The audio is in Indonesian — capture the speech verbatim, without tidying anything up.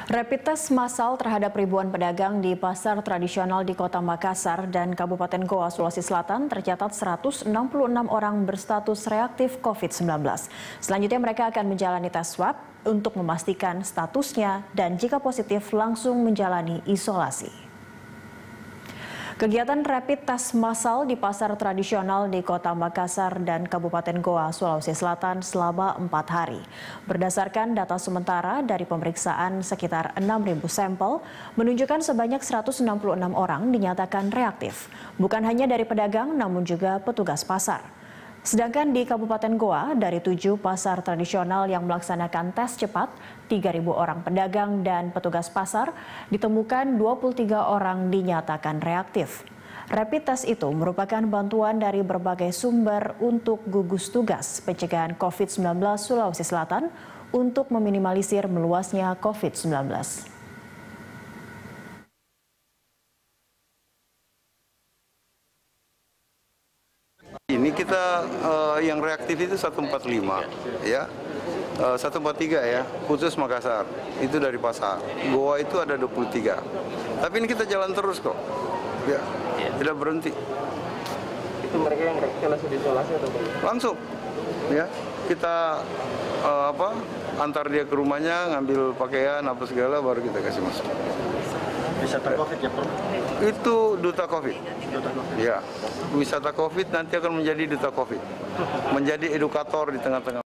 Rapid test massal terhadap ribuan pedagang di pasar tradisional di Kota Makassar dan Kabupaten Goa, Sulawesi Selatan tercatat seratus enam puluh enam orang berstatus reaktif COVID sembilan belas. Selanjutnya mereka akan menjalani tes swab untuk memastikan statusnya dan jika positif langsung menjalani isolasi. Kegiatan rapid test massal di pasar tradisional di Kota Makassar dan Kabupaten Goa, Sulawesi Selatan selama empat hari. Berdasarkan data sementara dari pemeriksaan sekitar enam ribu sampel, menunjukkan sebanyak seratus enam puluh enam orang dinyatakan reaktif. Bukan hanya dari pedagang, namun juga petugas pasar. Sedangkan di Kabupaten Goa, dari tujuh pasar tradisional yang melaksanakan tes cepat, tiga ribu orang pedagang dan petugas pasar, ditemukan dua puluh tiga orang dinyatakan reaktif. Rapid test itu merupakan bantuan dari berbagai sumber untuk gugus tugas pencegahan COVID sembilan belas Sulawesi Selatan untuk meminimalisir meluasnya COVID sembilan belas. Ini kita uh, yang reaktif itu seratus empat puluh lima, ya, uh, seratus empat puluh tiga ya, khusus Makassar, itu dari pasar. Goa itu ada dua puluh tiga. Tapi ini kita jalan terus kok, ya, tidak berhenti. Itu mereka yang reaktif langsung diisolasi atau bagaimana? Langsung, ya, kita uh, apa, antar dia ke rumahnya, ngambil pakaian apa segala, baru kita kasih masuk. Wisata COVID ya, Prof? Itu duta COVID. Duta COVID. Ya, wisata COVID nanti akan menjadi duta COVID, menjadi edukator di tengah-tengah.